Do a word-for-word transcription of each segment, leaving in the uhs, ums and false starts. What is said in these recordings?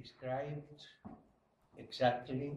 described exactly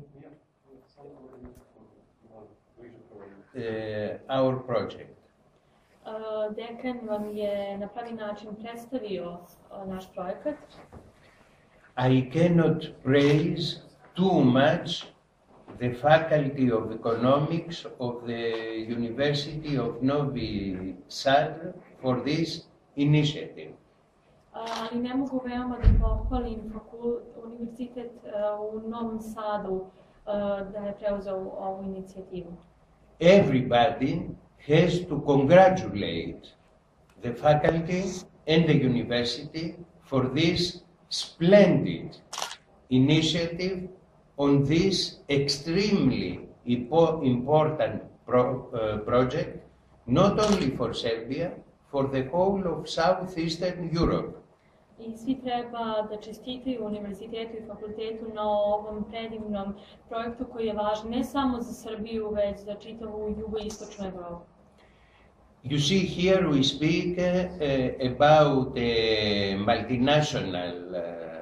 uh, our project. Uh, dekan vam je na pravi način predstavio uh, naš projekat. I cannot praise too much the Faculty of Economics of the University of Novi Sad for this initiative. Ali ne mogu veoma da pohvalim univerzitet u Novom Sadu da je preuzeo ovu inicijativu. Everybody has to congratulate the faculty and the university for this splendid initiative on this extremely important pro uh, project, not only for Serbia, for the whole of Southeastern Europe. I svi treba da čestitaju univerzitetu i fakultetu na ovom predivnom projektu koji je važan ne samo za Srbiju, već za čitavu jugoistočnu Evropu. You see, here we speak uh, about a multinational uh,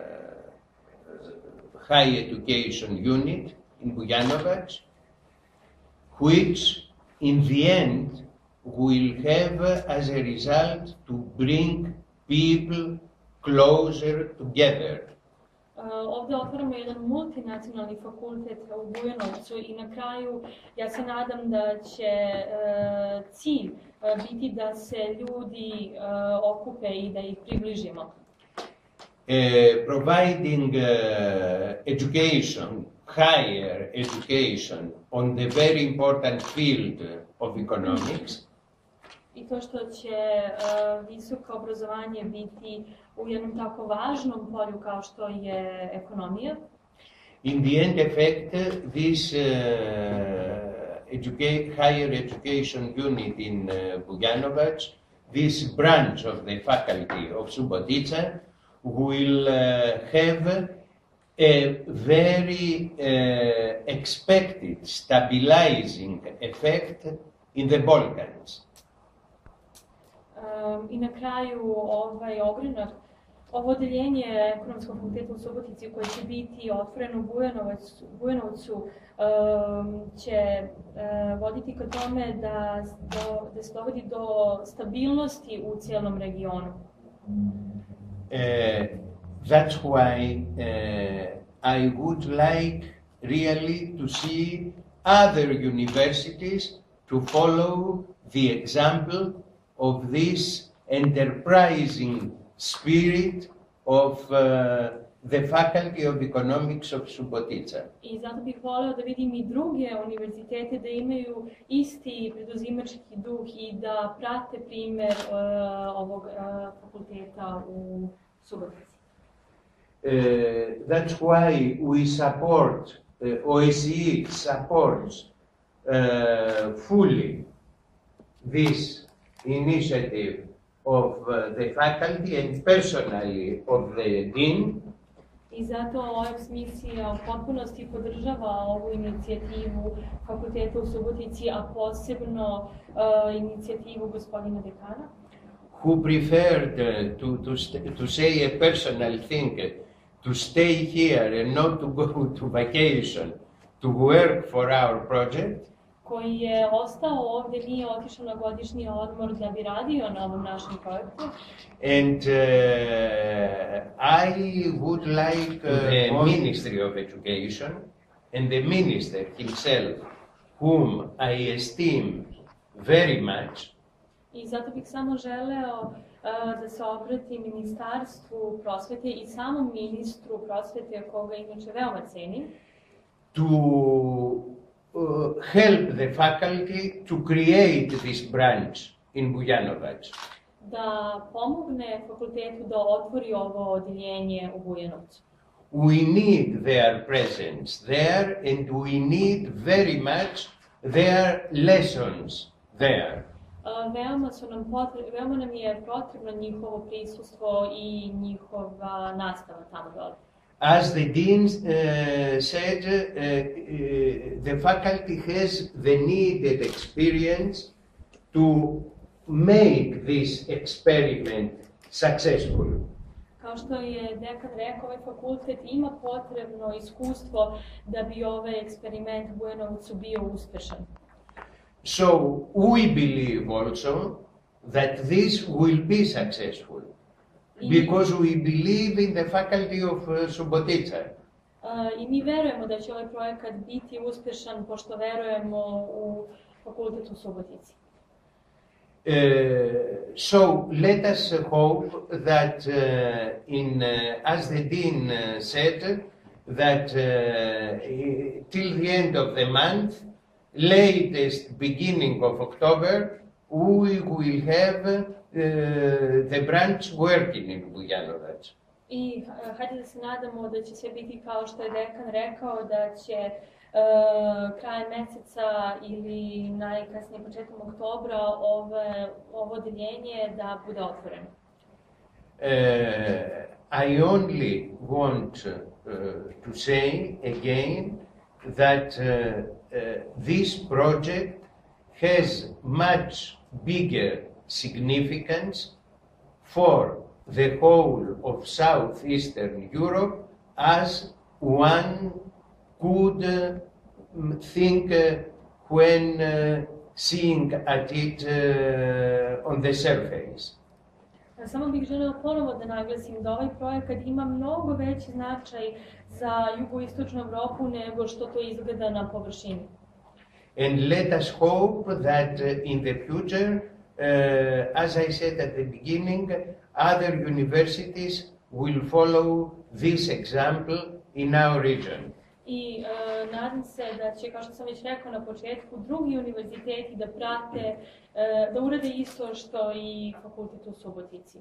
high education unit in Bujanovac, which in the end will have uh, as a result to bring people closer together. Uh, ovdje otvaramo jedan multinacionalni fakultet u Bujanovcu i na kraju ja se nadam da će uh, cilj uh, biti da se ljudi uh, okupe i da ih približimo. Uh, providing uh, education, higher education on the very important field of economics. I to što će uh, visoko obrazovanje biti u jednom tako važnom polju kao što je ekonomija. In the end effect, this uh, educate, higher education unit in uh, Bujanovac, this branch of the faculty of Subotica, will uh, have a very uh, expected stabilizing effect in the Balkans. Um, I na kraju ovaj ogranak, ovo odeljenje ekonomskog fakulteta u Subotici koje će biti otvoreno u Bujanovcu, Bujanovcu um, će uh, voditi ka tome da, do, da se dovodi do stabilnosti u cijelom regionu. Uh, that's why uh, I would like really to see other universities to follow the example of this enterprising spirit of uh, the Faculty of Economics of Subotica. I zato bih voleo da vidim i druge univerzitete da imaju isti preduzimački duh i da prate primer uh, ovog uh, fakulteta u Subotici. Uh, that's why we support, uh, O E C E supports uh, fully this initiative of uh, the faculty and personally of the dean. I zato O E X misija u potpunosti podržava ovu inicijativu fakulteta u Subotici, a posebno uh, inicijativu gospodina dekana. Who preferred uh, to, to, to say a personal thing, uh, to stay here and not to go to vacation, to work for our project. Koji je ostao ovdje, nije otišao na godišnji odmor da bi radio na ovom našem projektu. And uh, I would like uh, the Ministry of Education and the Minister himself, whom I esteem very much. I zato bih samo želeo uh, da se obrati Ministarstvu prosvete i samom ministru prosvete, koga inače veoma cenim, to Uh, help the faculty to create this branch in Bujanovac. Da pomogne fakultetu da otvori ovo odeljenje u Bujanovcu. We need their presence there and we need very much their lessons there. Uh, veoma, su nam potre, veoma nam je potrebno njihovo prisustvo i njihova nastava tamo dole. As the dean uh, said, uh, uh, the faculty has the needed experience to make this experiment successful. Kao što je dekan rekao, ovaj fakultet ima potrebno iskustvo da bi ovaj eksperiment u Bujanovcu bio uspešan. So we believe also that this will be successful because we believe in the faculty of uh, Subotica. Uh, I mi verujemo da će ovaj projekat biti uspešan pošto verujemo u fakultet u Subotici. Uh, so let us hope that uh, in uh, as the dean uh, said that uh, till the end of the month, latest beginning of October, we will have uh, the branch working in Bujanovac. I uh, hajde da se nadamo da će sve biti kao što je dekan rekao, da će uh, krajem meseca ili najkasnije početkom oktobra ove, ovo odeljenje da bude otvoreno. Uh, I only want uh, to say again that uh, uh, this project has much bigger significance for the whole of southeastern Europe as one could uh, think uh, when uh, seeing at it uh, on the surface. Samo bih želela ponovo da naglasim da ovaj projekat ima mnogo veći značaj za jugoistočnu Evropu nego što to izgleda na površini. And let us hope that uh, in the future, uh, as I said at the beginning, other universities will follow this example in our region. I uh, nadam se da će, kao što sam već rekao na početku, drugi univerziteti da prate, uh, da urade isto što i fakultet u Subotici.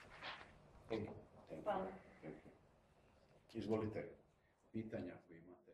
Thank you. Hvala. Izvolite, pitanja ako imate.